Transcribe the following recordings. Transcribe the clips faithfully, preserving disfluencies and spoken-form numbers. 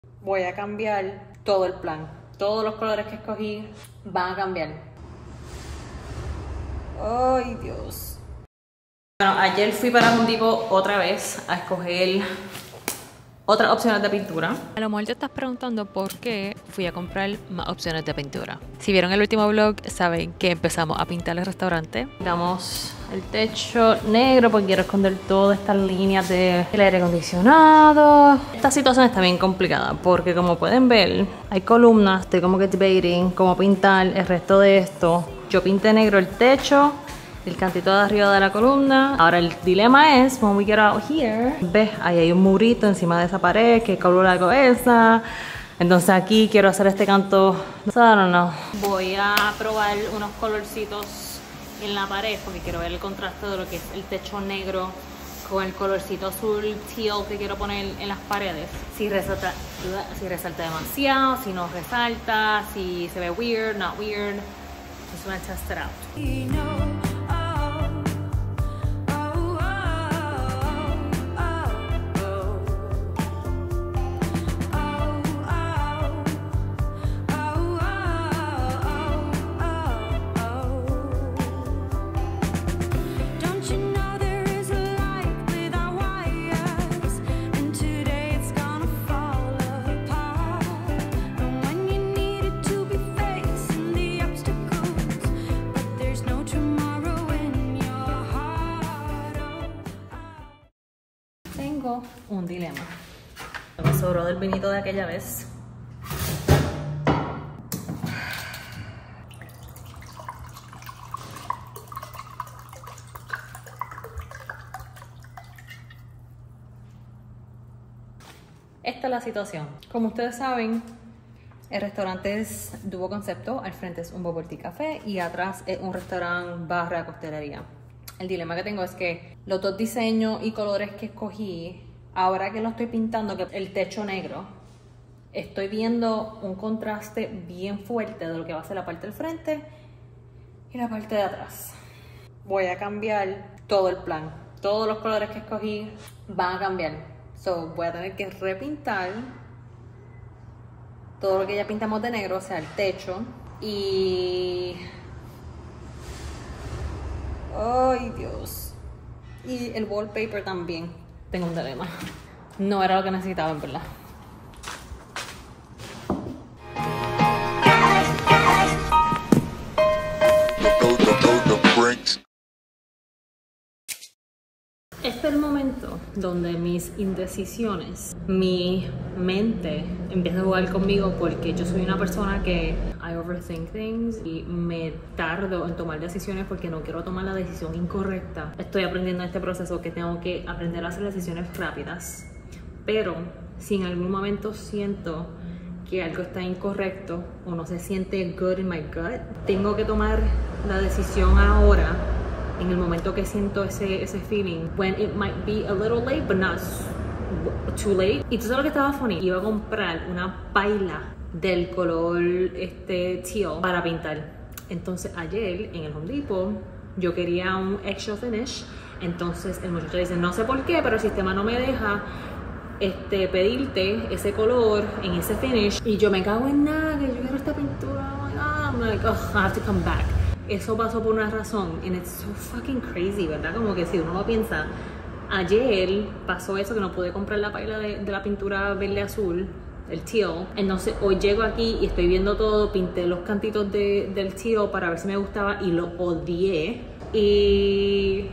Voy a cambiar todo el plan. Todos los colores que escogí van a cambiar. Ay, Dios. Bueno, ayer fui para Home Depot otra vez a escoger otras opciones de pintura. A lo mejor te estás preguntando por qué fui a comprar más opciones de pintura. Si vieron el último vlog, saben que empezamos a pintar el restaurante. Damos el techo negro porque quiero esconder todas estas líneas del aire acondicionado. Esta situación está bien complicada porque, como pueden ver, hay columnas. Estoy como que debating cómo pintar el resto de esto. Yo pinté negro el techo, el cantito de arriba de la columna. Ahora el dilema es, when we get out here, ves, ahí hay un murito encima de esa pared. ¿Qué color hago esa? Entonces aquí quiero hacer este canto. I don't know. Voy a probar unos colorcitos en la pared porque quiero ver el contraste de lo que es el techo negro con el colorcito azul teal que quiero poner en las paredes. Si resalta, si resalta demasiado, si no resalta, si se ve weird, not weird. Just wanna test it out. Tengo un dilema. Me sobró del vinito de aquella vez. Esta es la situación. Como ustedes saben, el restaurante es Duo Concepto. Al frente es un bubble tea café y atrás es un restaurante barra de costelería. El dilema que tengo es que los dos diseños y colores que escogí, ahora que lo estoy pintando, que el techo negro, estoy viendo un contraste bien fuerte de lo que va a ser la parte del frente y la parte de atrás. Voy a cambiar todo el plan. Todos los colores que escogí van a cambiar. So, voy a tener que repintar todo lo que ya pintamos de negro, o sea, el techo. Y... ay, Dios. Y el wallpaper también. Tengo un dilema. No era lo que necesitaba, en verdad. Este es el momento donde mis indecisiones, mi mente empieza a jugar conmigo porque yo soy una persona que I overthink things y me tardo en tomar decisiones porque no quiero tomar la decisión incorrecta. Estoy aprendiendo en este proceso que tengo que aprender a hacer decisiones rápidas, pero si en algún momento siento que algo está incorrecto o no se siente good in my gut, tengo que tomar la decisión ahora, en el momento que siento ese, ese feeling, when it might be a little late, but not too late. Y tú sabes lo que estaba funny, iba a comprar una paila del color este teal para pintar. Entonces ayer en el Home Depot yo quería un eggshell finish. Entonces el muchacho dice, no sé por qué, pero el sistema no me deja este, pedirte ese color en ese finish. Y yo me cago en nada, que yo quiero esta pintura. Oh my God. I'm like, oh, I have to come back. Eso pasó por una razón, and it's so fucking crazy, ¿verdad? Como que si uno lo piensa, ayer pasó eso que no pude comprar la paila de, de la pintura verde azul, el teal. Entonces hoy llego aquí y estoy viendo todo, pinté los cantitos de, del teal para ver si me gustaba y lo odié. Y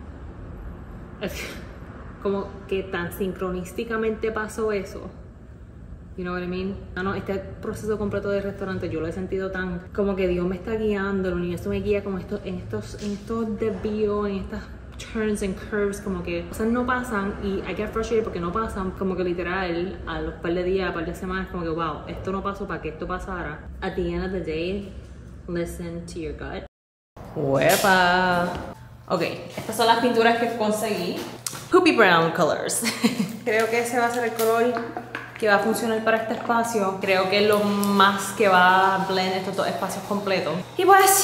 como que tan sincronísticamente pasó eso. You know what I mean? No, no, este proceso completo del restaurante yo lo he sentido tan como que Dios me está guiando, el universo me guía como esto, en estos en estos desvíos, en estas turns and curves, como que cosas no pasan y I get frustrated porque no pasan, como que literal a los par de días, a par de semanas, como que wow, esto no pasó para que esto pasara. At the end of the day, listen to your gut. ¡Huepa! Ok, estas son las pinturas que conseguí. Poopy Brown Colors. Creo que ese va a ser el color que va a funcionar para este espacio. Creo que es lo más que va a blend estos dos espacios completos. Y pues,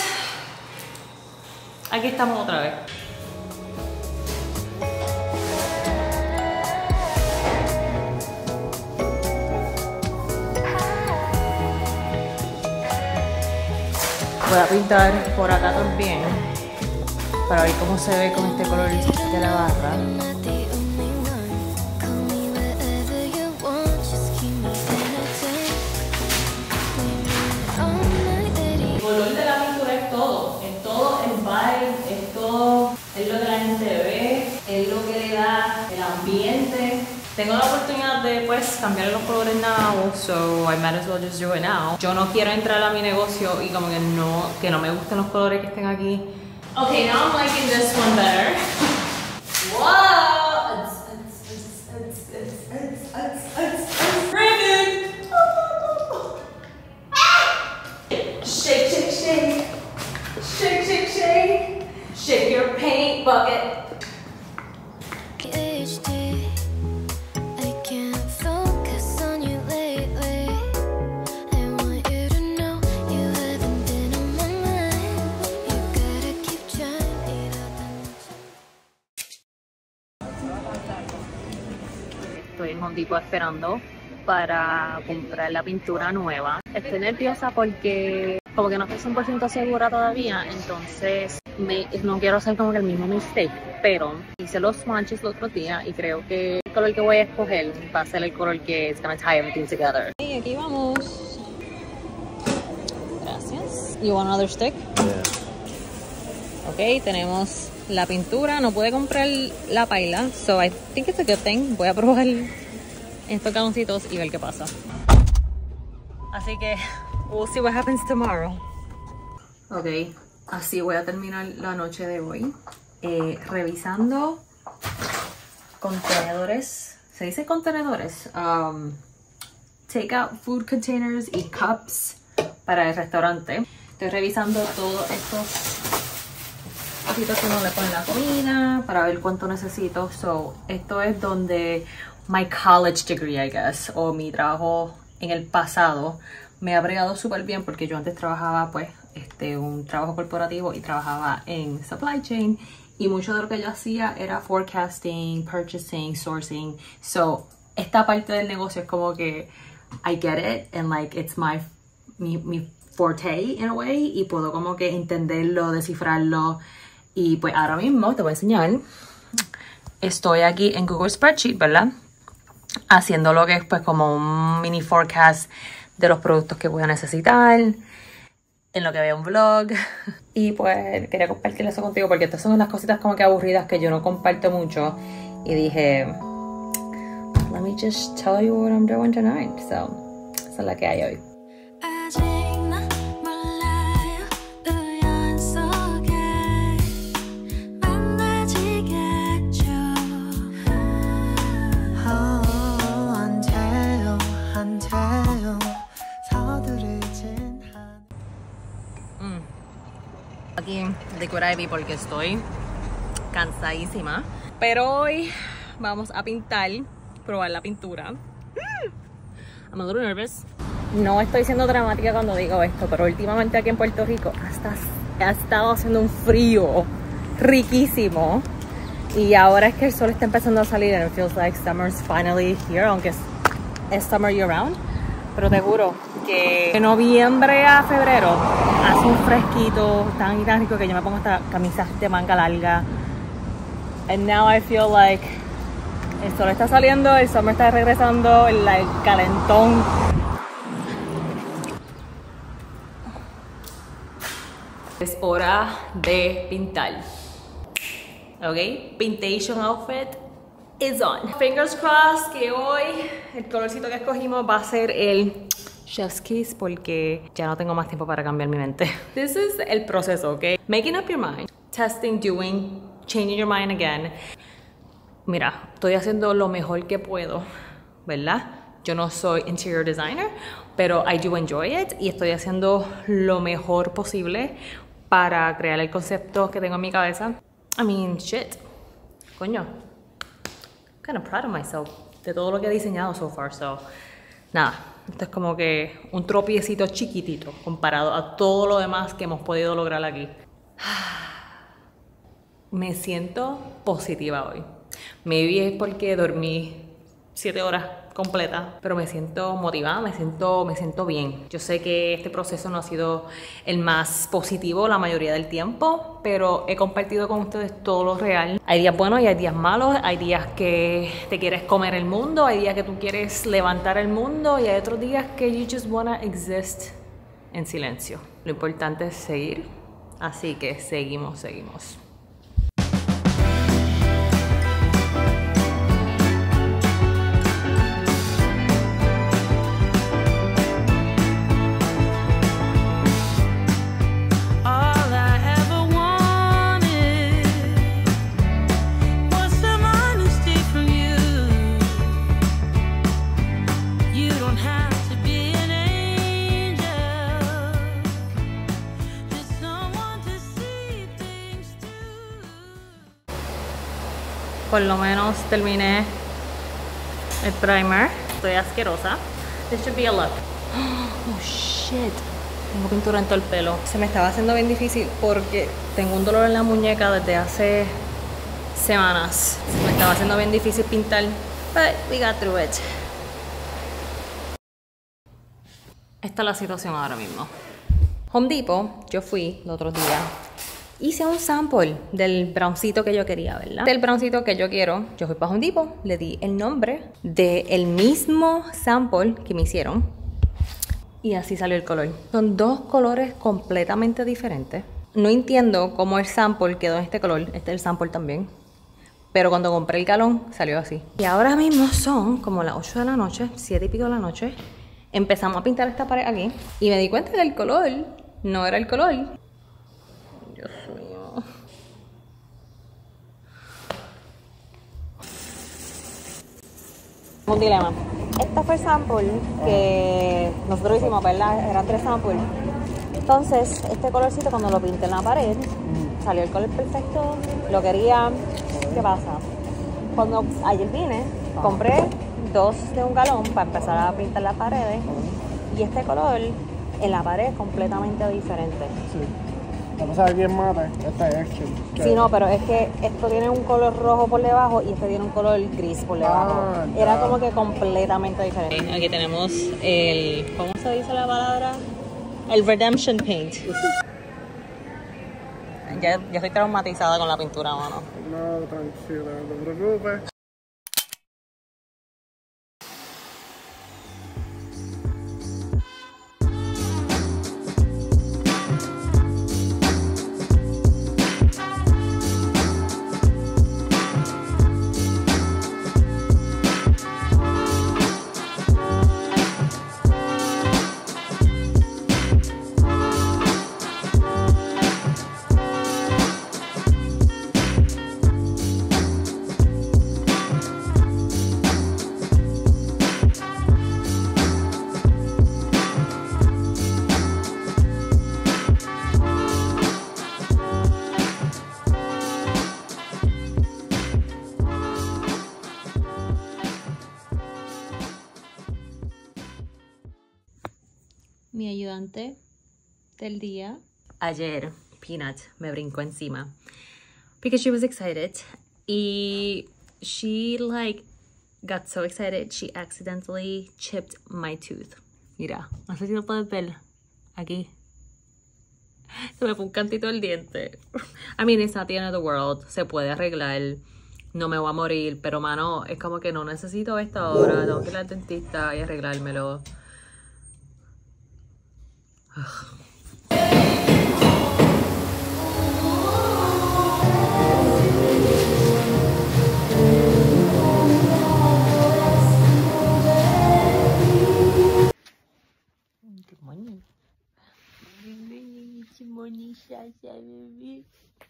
aquí estamos otra vez. Voy a pintar por acá también para ver cómo se ve con este color de la barra. El color de la pintura es todo, es todo el vibe, es todo, es lo que la gente ve, es lo que le da el ambiente. Tengo la oportunidad de pues cambiar los colores now, so I might as well just do it now. Yo no quiero entrar a mi negocio y como que no, que no me gusten los colores que estén aquí. Okay, now I'm liking this one better. Wow! Brandon! Shake, shake, shake. Shake, shake, shake. Shake your paint bucket. Estoy en Home Depot esperando para comprar la pintura nueva. Estoy nerviosa porque como que no estoy cien por ciento segura todavía, entonces me, no quiero hacer como que el mismo mistake, pero hice los swatches el otro día y creo que el color que voy a escoger va a ser el color que es gonna tie everything together. Y aquí vamos. Gracias. You want another stick? Yeah. Ok, tenemos la pintura. No pude comprar la paila, so I think it's a good thing. Voy a probar estos galoncitos y ver qué pasa. Así que we'll see what happens tomorrow. Ok, así voy a terminar la noche de hoy. Eh, revisando contenedores. ¿Se dice contenedores? Um, take out food containers y cups para el restaurante. Estoy revisando todos estos cositas que uno le pone la comida para ver cuánto necesito. So, esto es donde my college degree, I guess, o mi trabajo en el pasado me ha bregado súper bien porque yo antes trabajaba pues este un trabajo corporativo y trabajaba en supply chain y mucho de lo que yo hacía era forecasting, purchasing, sourcing. So, esta parte del negocio es como que I get it and like it's my mi, mi forte in a way y puedo como que entenderlo, descifrarlo. Y pues ahora mismo te voy a enseñar. Estoy aquí en Google Spreadsheet, ¿verdad? Haciendo lo que es pues como un mini forecast de los productos que voy a necesitar, en lo que veo un vlog. Y pues quería compartir eso contigo porque estas son las cositas como que aburridas que yo no comparto mucho. Y dije, let me just tell you what I'm doing tonight. So, esa es la que hay hoy. Aquí en Liquid Ivy porque estoy cansadísima, pero hoy vamos a pintar, probar la pintura. I'm a little nervous. No estoy siendo dramática cuando digo esto, pero últimamente aquí en Puerto Rico hasta ha estado haciendo un frío riquísimo y ahora es que el sol está empezando a salir and it feels like summer's finally here, aunque es, es summer year round. Pero te juro que de noviembre a febrero hace un fresquito tan y tan rico que yo me pongo esta camisa de manga larga. And now I feel like el sol está saliendo, el summer está regresando, el, el calentón. Es hora de pintar. Ok, pintation outfit is on. Fingers crossed que hoy el colorcito que escogimos va a ser el Chef's Kiss porque ya no tengo más tiempo para cambiar mi mente. This is el proceso, ¿ok? Making up your mind, testing, doing, changing your mind again. Mira, estoy haciendo lo mejor que puedo, ¿verdad? Yo no soy interior designer, pero I do enjoy it y estoy haciendo lo mejor posible para crear el concepto que tengo en mi cabeza. I mean, shit. Coño. I'm kind of proud of myself de todo lo que he diseñado so far, so nada, esto es como que un tropiecito chiquitito comparado a todo lo demás que hemos podido lograr aquí. Me siento positiva hoy. Maybe es porque dormí siete horas completa, pero me siento motivada, me siento, me siento bien. Yo sé que este proceso no ha sido el más positivo la mayoría del tiempo, pero he compartido con ustedes todo lo real. Hay días buenos y hay días malos, hay días que te quieres comer el mundo, hay días que tú quieres levantar el mundo y hay otros días que you just wanna exist en silencio. Lo importante es seguir, así que seguimos, seguimos. Por lo menos terminé el primer. Estoy asquerosa. This should be a look. Oh shit. Tengo pintura en todo el pelo. Se me estaba haciendo bien difícil porque tengo un dolor en la muñeca desde hace semanas. Se me estaba haciendo bien difícil pintar. But we got through it. Esta es la situación ahora mismo. Home Depot, yo fui el otro día. Hice un sample del browncito que yo quería, ¿verdad? Del browncito que yo quiero. Yo fui para Home Depot, le di el nombre del mismo sample que me hicieron. Y así salió el color. Son dos colores completamente diferentes. No entiendo cómo el sample quedó en este color. Este es el sample también. Pero cuando compré el galón, salió así. Y ahora mismo son como las ocho de la noche, siete y pico de la noche. Empezamos a pintar esta pared aquí. Y me di cuenta que el color no era el color. Dios mío. Un dilema. Este fue el sample que nosotros hicimos, ¿verdad? Eran tres samples. Entonces, este colorcito cuando lo pinté en la pared, salió el color perfecto. Lo quería. ¿Qué pasa? Cuando ayer vine, compré dos de un galón para empezar a pintar las paredes. Y este color en la pared es completamente diferente. Sí. Vamos a ver quién mata. Esta es Action. Sí, no, pero es que esto tiene un color rojo por debajo y este tiene un color gris por debajo. Ah, Era como que completamente diferente. Aquí tenemos el... ¿Cómo se dice la palabra? El Redemption Paint. Ya, ya estoy traumatizada con la pintura, mano. No, tranquila, no te preocupes. Mi ayudante del día. Ayer, Peanut me brincó encima. Because she was excited. Y she like got so excited, she accidentally chipped my tooth. Mira, no sé si lo puedes ver. Aquí. Se me fue un cantito del diente. I mean, it's not the end of the world. Se puede arreglar. No me voy a morir. Pero, mano, es como que no necesito esto ahora. Tengo que ir al dentista y arreglármelo. Ugh. Good morning. Good morning, Sasha, baby.